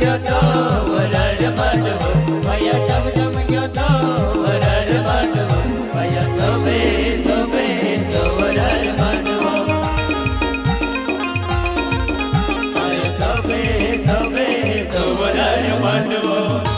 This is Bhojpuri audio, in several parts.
गयो तो वरार मांडवो भैया चम चम गयो तो वरार मांडवो भैया सोबे सोबे तो वरार मांडवो भैया सोबे सोबे तो वरार मांडवो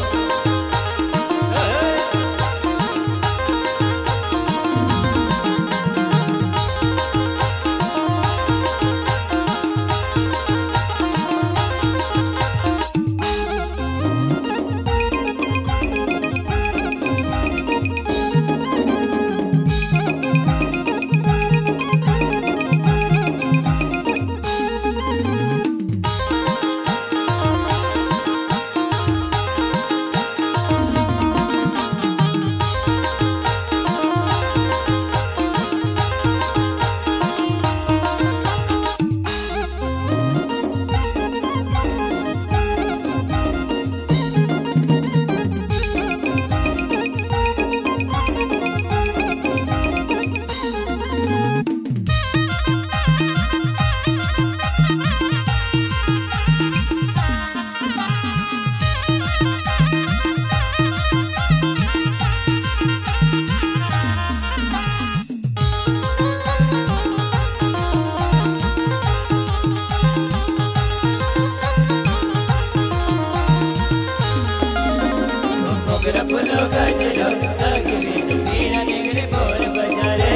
फूलो गजरो लगवी मीरा निगले बोर बजारे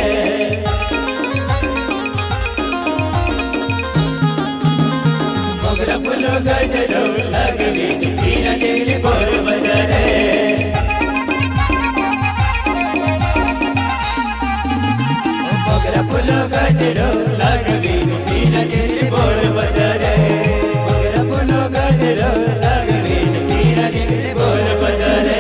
मोगरा फूलो गजरो लगवी मीरा निगले बोर बजारे मोगरा फूलो गजरो लगवी मीरा निगले बोर बजारे मोगरा फूलो गजरो लगवी मीरा निगले बोर बजारे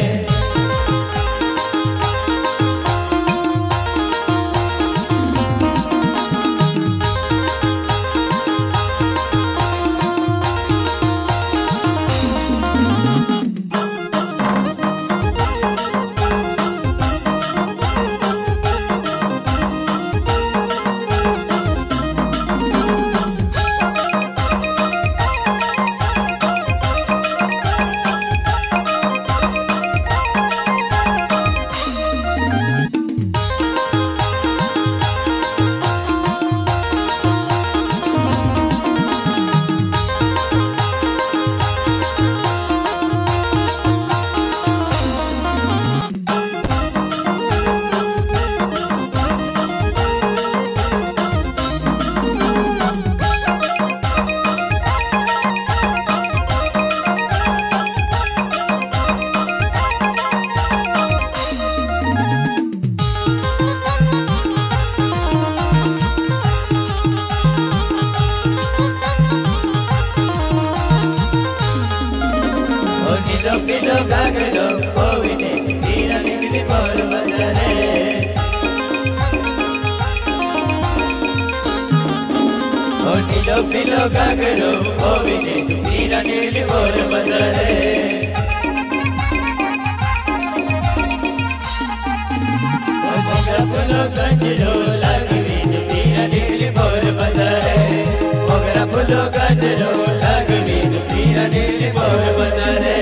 पिलो गागरो ओविने मीरा निगले बोर बजारे ओ नीलो पिलो गागरो ओविने मीरा निगले बोर बजारे ओ मोगरा फूलो गजरो लगवी मीरा निगले बोर बजारे मोगरा फूलो गजरो लगवी मीरा निगले बोर बजारे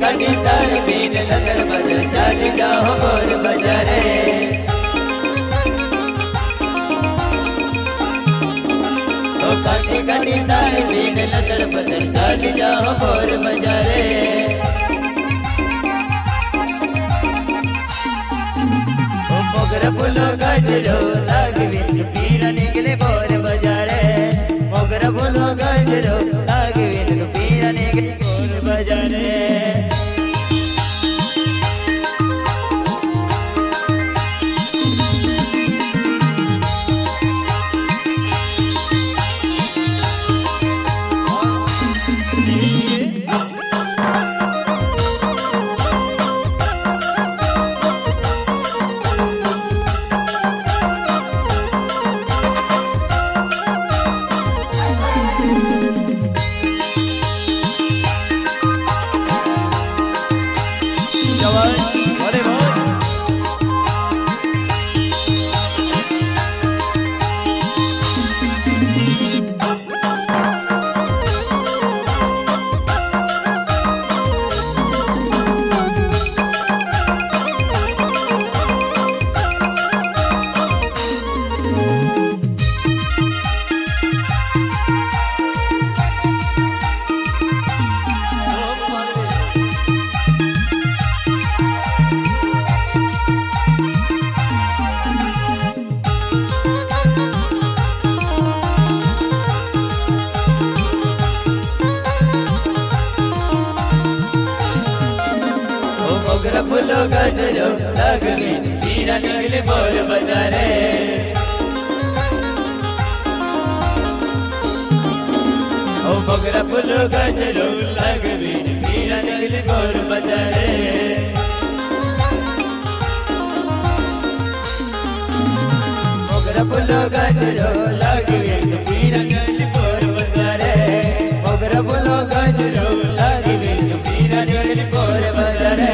काटी तारी बीन लदर बदर चाली जाओ बोर बजारे काटी काटी तारी बीन लदर बदर चाली जाओ बोर बजारे मोगरा फूलो गजरो लागविन पीरा निकले बोर बजारे मोगरा फूलो गजरो लागविन पीरा निकले बोर बजारे मोगरा फूलो गजरो लागविन पीरा निकले बोर बजारे मोगरा फूलो गजरो लागविन पीरा निकले बोर बजारे मोगरा फूलो गजरो लागविन पीरा निकले बोर बजारे मोगरा फूलो गजरो लागविन पीरा निकले बोर बजारे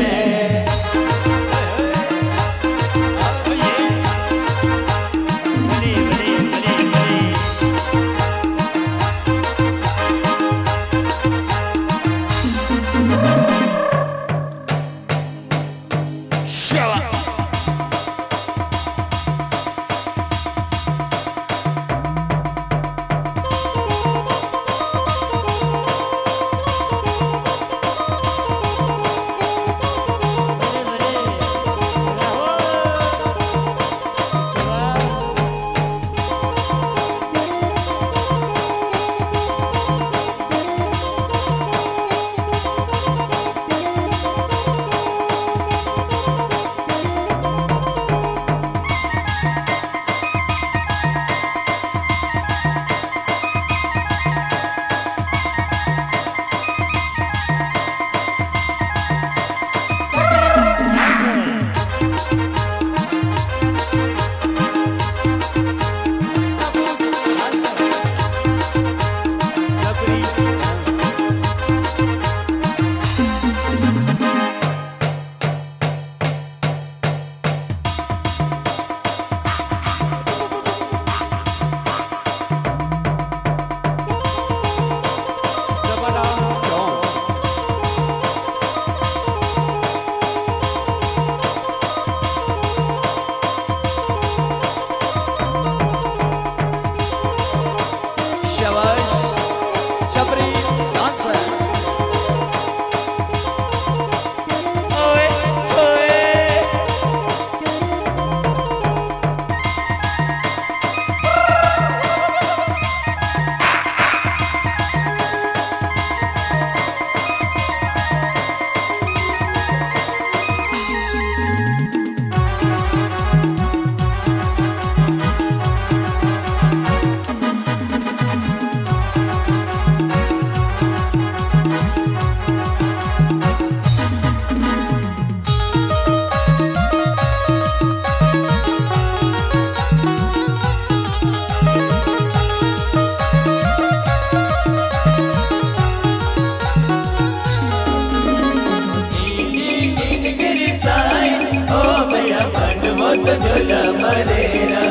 झूला मरेरा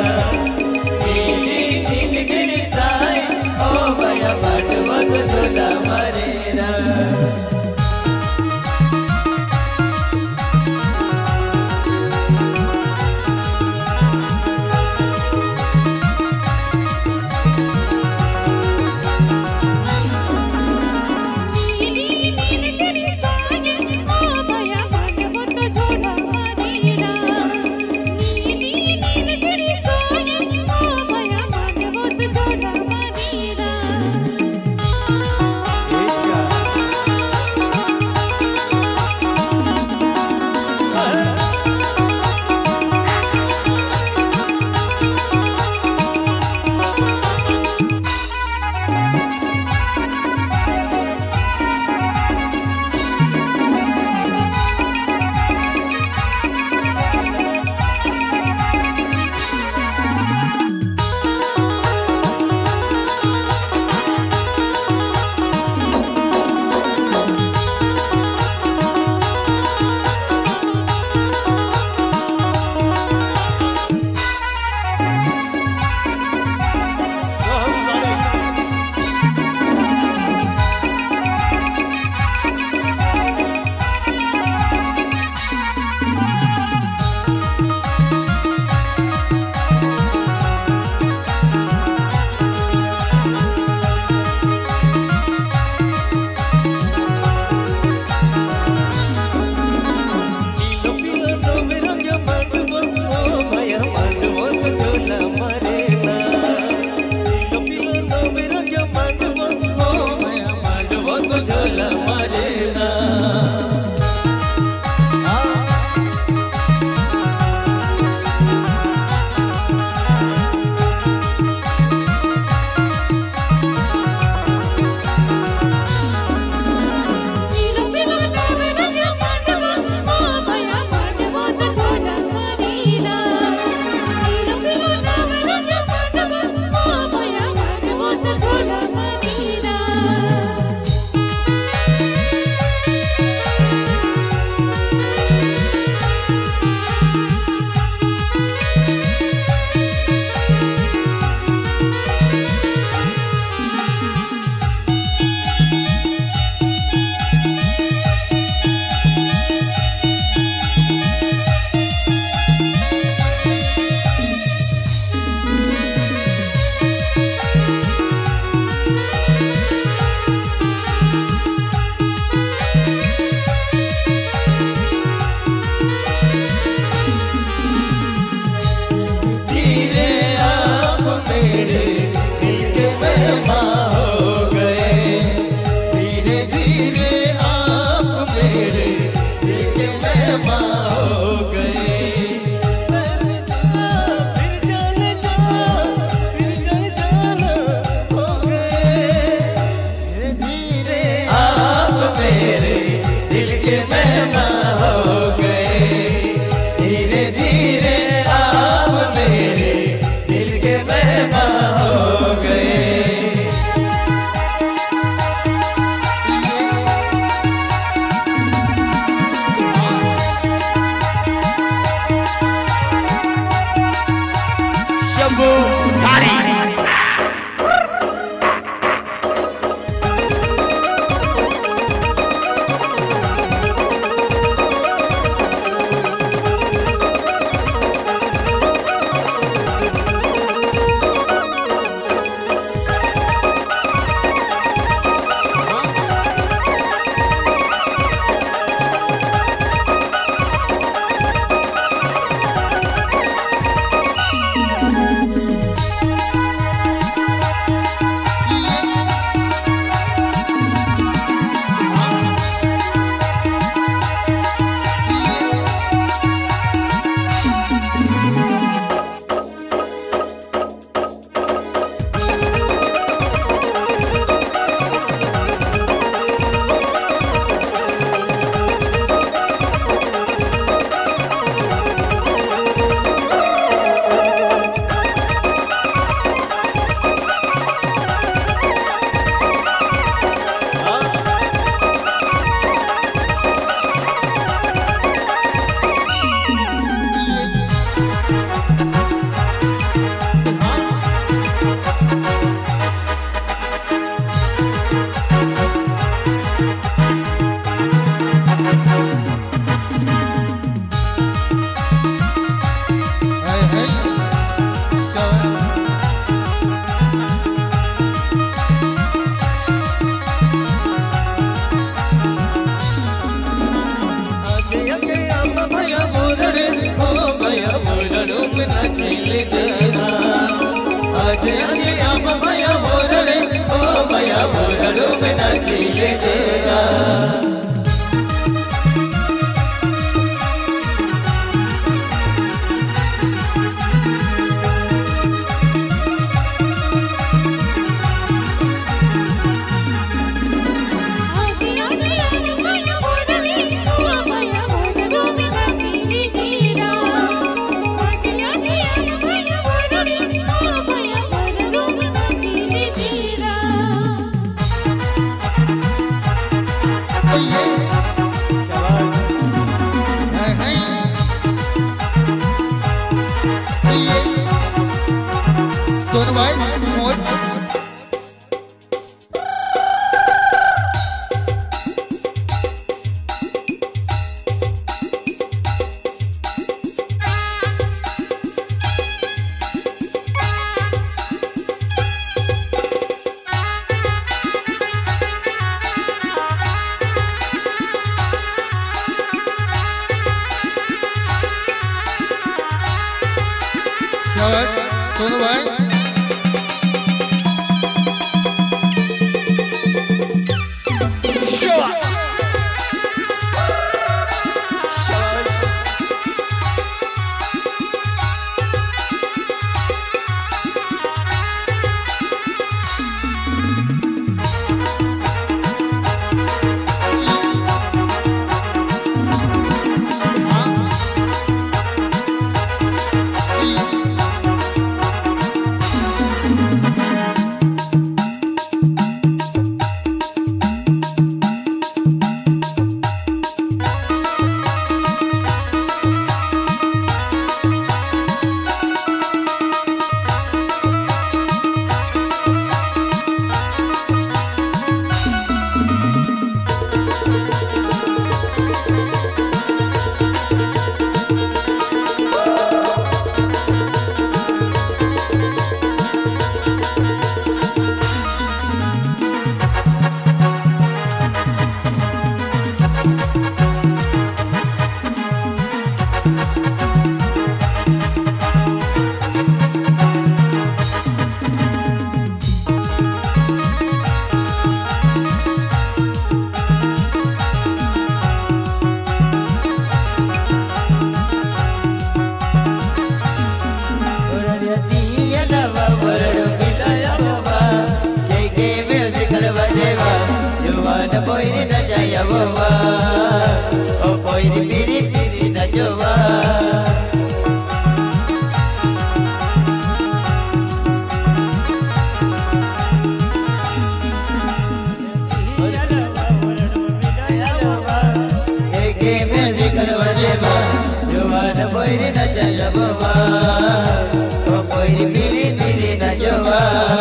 नीली नीलगिरी साई ओ माया पाटवत झूला मरेरा मेरे दिल के मेहमान हो गए। धीरे धीरे आप मेरे दिल के मेहमान हो गए। शंभू धारी सोनू भाई जबवा ओ पोइरी पीरी पीरी नजवा एके म्यूजिक बजेवा जवान पोइरी नच जबवा ओ पोइरी पीरी पीरी नजवा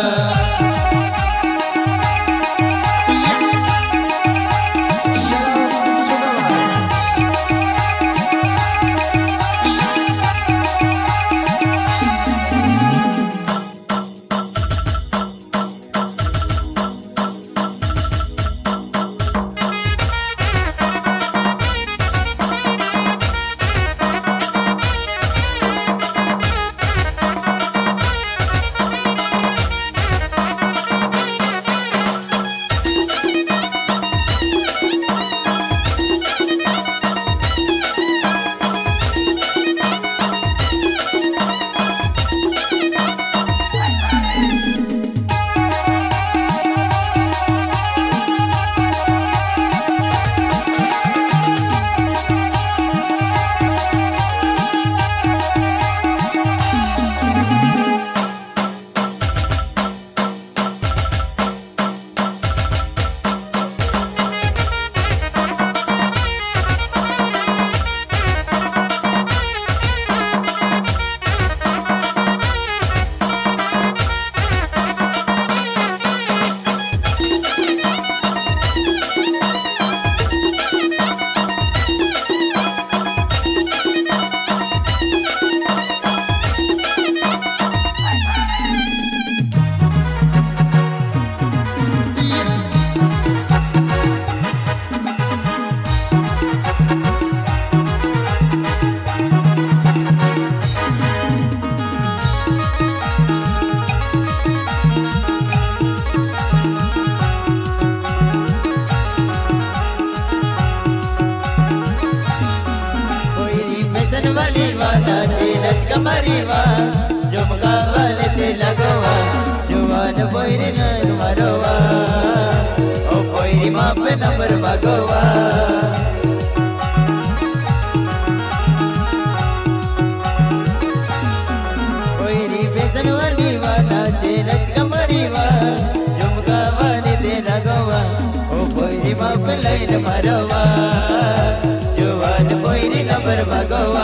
कमरीवा झुमका वाले ते लगवा जवान पोइरी नन मरवा ओ पोइरी माँ पे नंबर भगवा पोइरी बेसन वाली वाला ते नच कमरीवा झुमका वाले ते लगवा ओ पोइरी माँ पे लाइन मरवा जवान पोइरी नंबर भगवा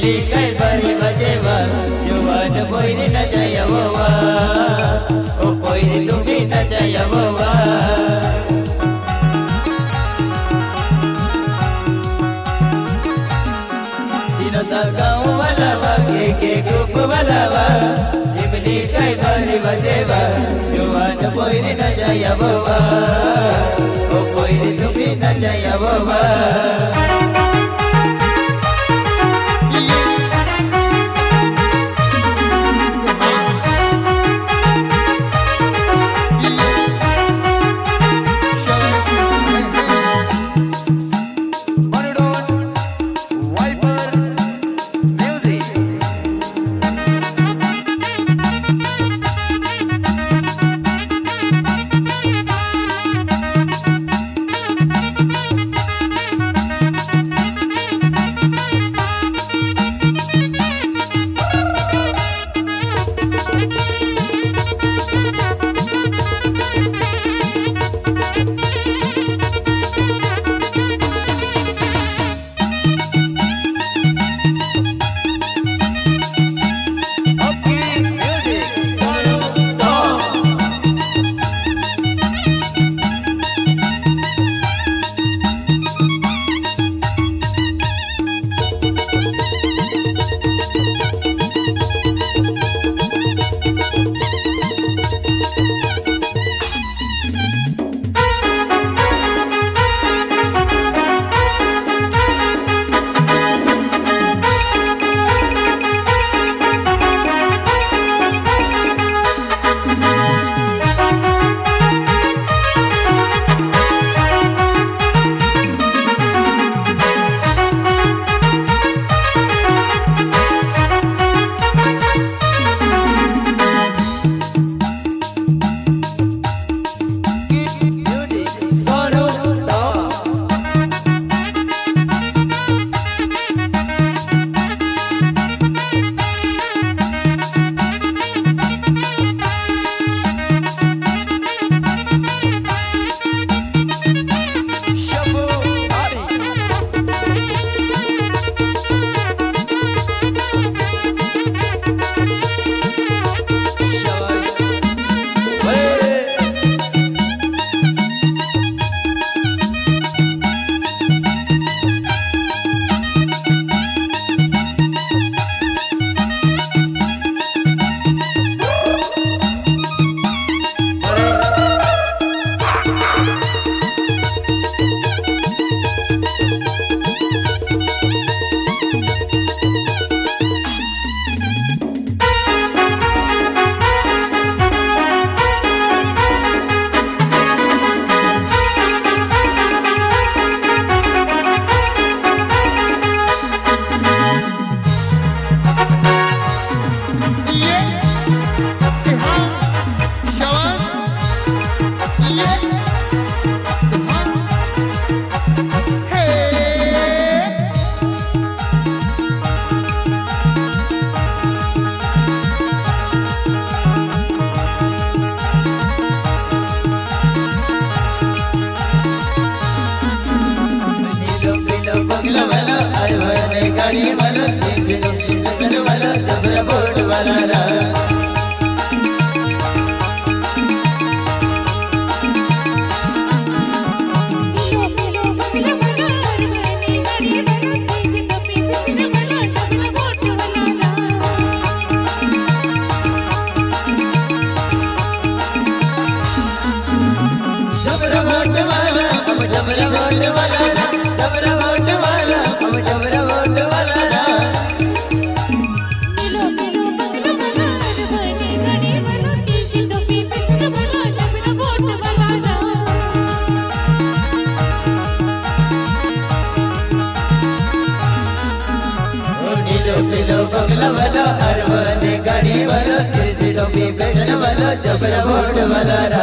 जिमली कई बारी बजेवा जवान पोइरी नचायवा ओ पोइरी तुम्ही नचायवा चिनोता गाँव वाला के ग्रुप वाला जिमली कई बारी बजेवा जवान पोइरी नचायवा ओ पोइरी तुम्ही नचायवा बंगला वाला अरवने गाड़ी वाला जीजन वाला जबरा बोट वाला रा जबरा बोट वाला हम जबरा बोट वाला जबरा बोट वाला हम जबरा बोट वाला रा नीलो बंगला वाला अरवने गाड़ी वाला देसी टोपी पहनने वाला जबरा बोट वाला रा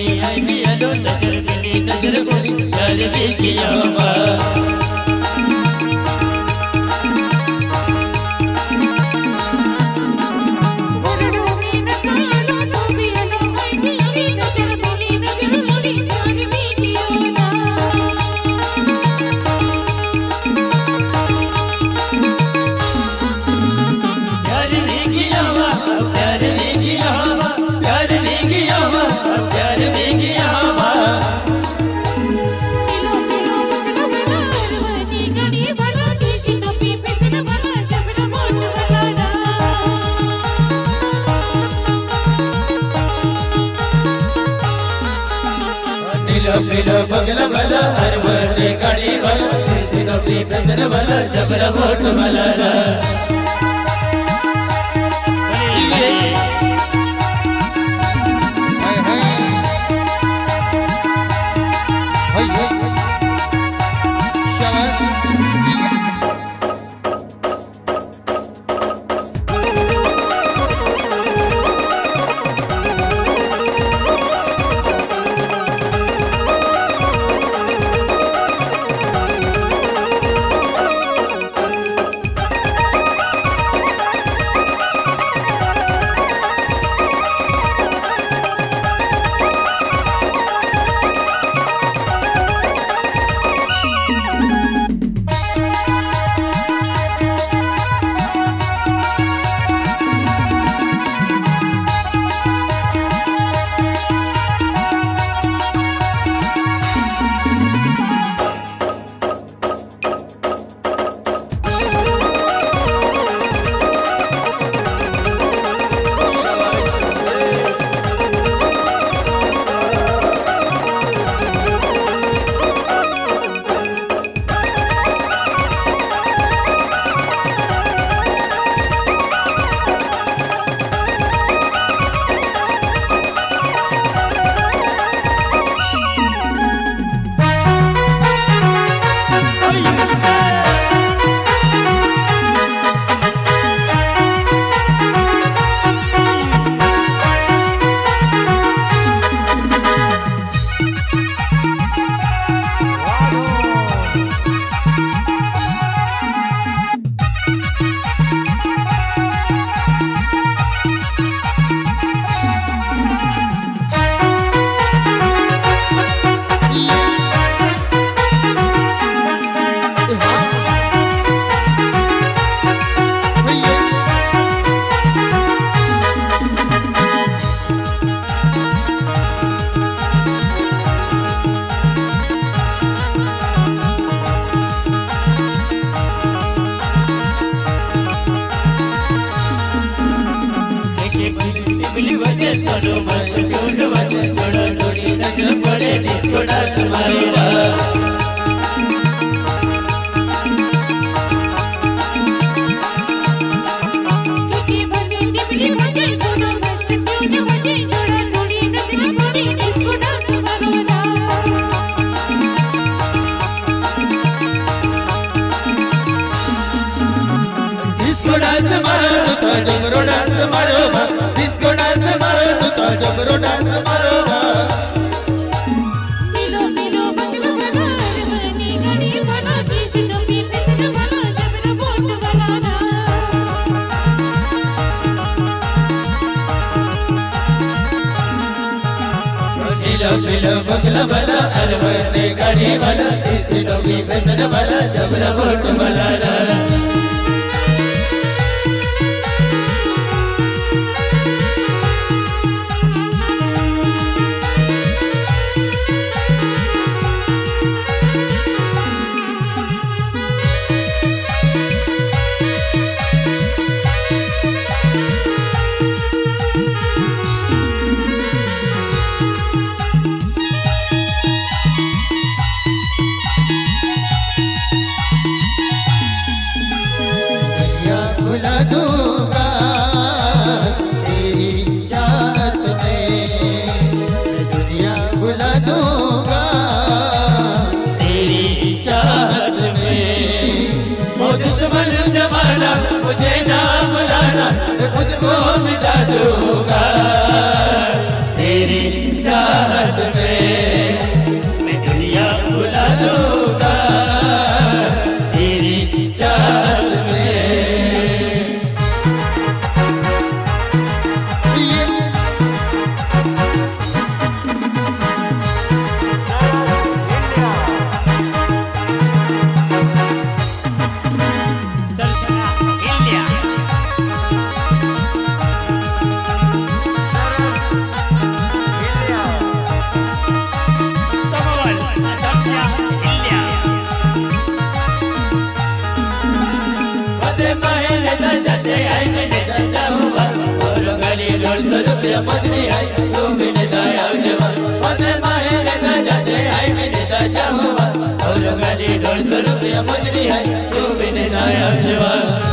बनी आई मिलो नजर मिली नजर बोली प्यार भी किया मिलो बगला वाला हर बर्थडे गाड़ी वाला किसी नौकरी पेंशन वाला जबरा वोट वाला जबरो डांस मारो डिस्को डांस मारो तो जबरो डांस मारो मिलो मिलो बंगलो वाला बनी गाड़ी वाला किसी नौकरी पेंशन वाला जबरा वोट वाला मिलो मिलो बंगलो वाला बनी गाड़ी वाला किसी नौकरी पेंशन वाला जबरा वोट वाला नेता जाते आई मैं नेता जाऊँगा और गाड़ी 150 रुपया मजरी आई तू भी नेता आओ जवान मैं माहे नेता जाते आई मैं नेता जाऊँगा और गाड़ी 150 रुपया मजरी आई तू भी नेता आओ जवान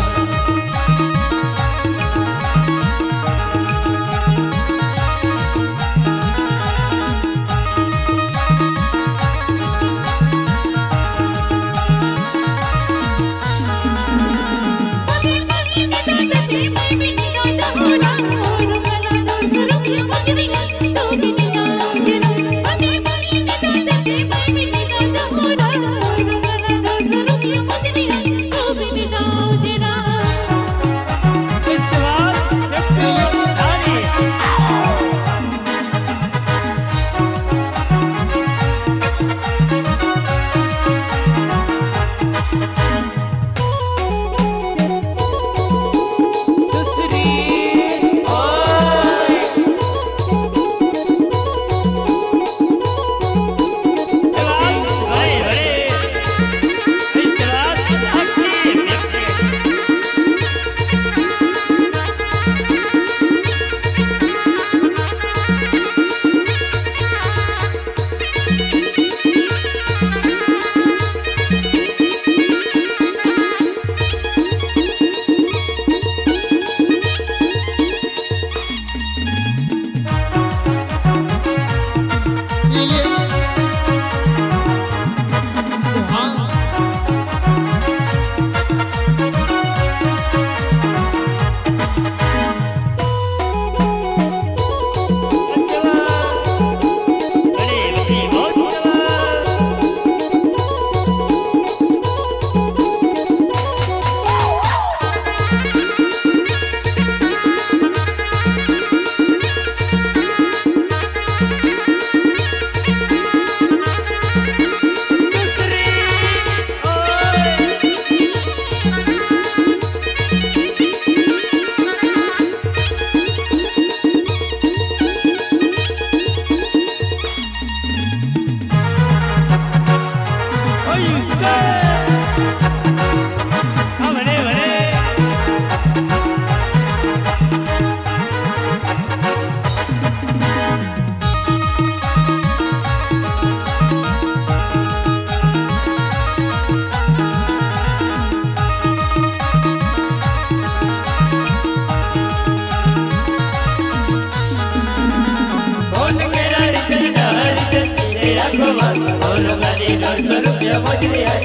और गाड़ी 150 रुपया मजरी आई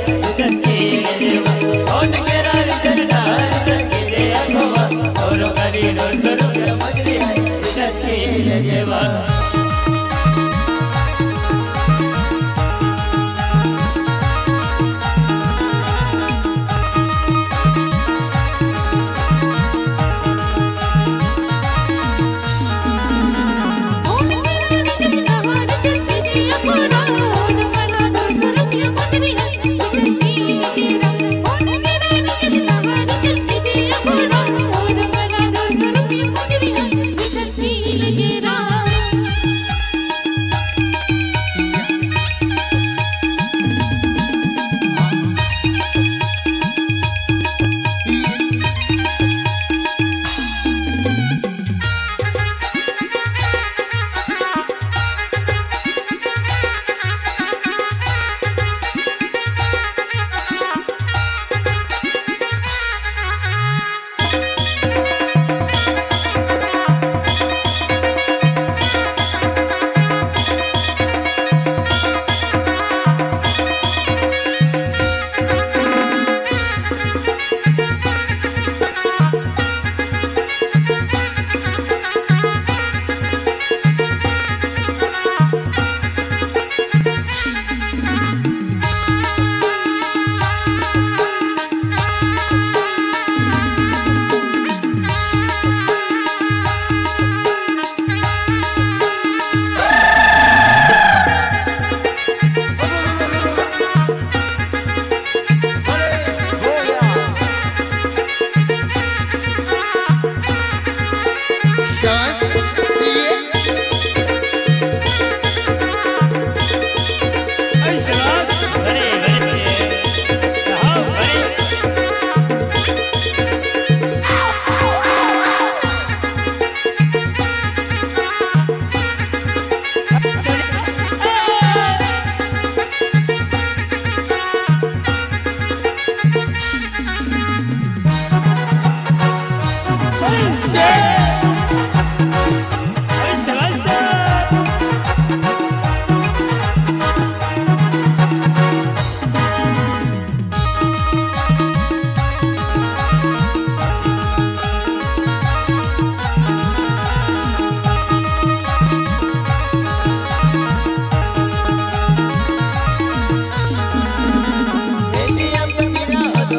और केरा रिजल्ट के और गाड़ी 150 रुपया मजरी आई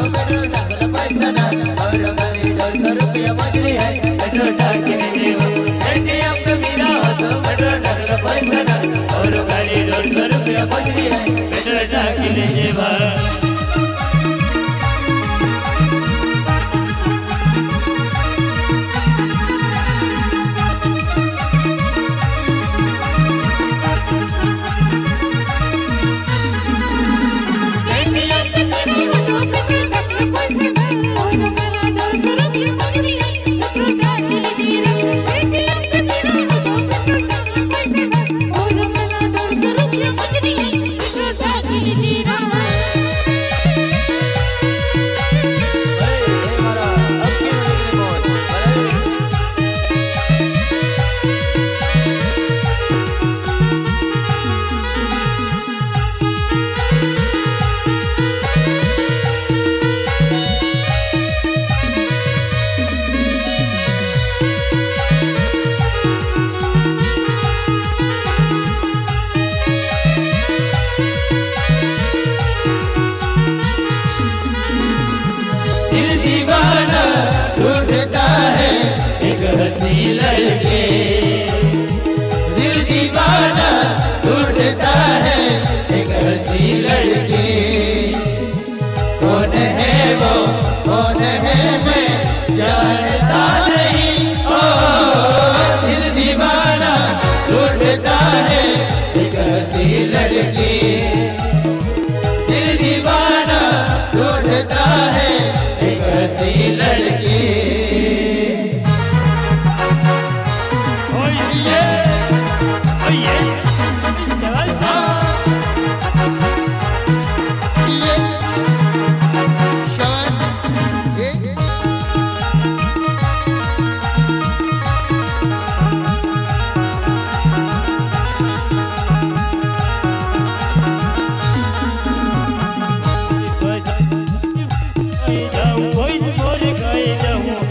पेट्रोल टाकला पैसा ना और गाड़ी 150 रुपया मजूरी है पेट्रोल टाक के जीवा एटीएम पे मेरा हो तो पेट्रोल टाकला पैसा ना और गाड़ी 150 रुपया मजूरी है पेट्रोल टाक के जीवा दीवाना ढूंढता है एक हंसी लड़के दिल दीवाना ढूंढता है एक हंसी लड़के कौन है वो कौन है मैं जानता नहीं ओ दिल दीवाना ढूंढता है एक हंसी लड़के दिल दीवाना ढूंढता है ऐसी लड़की Hoy morir caí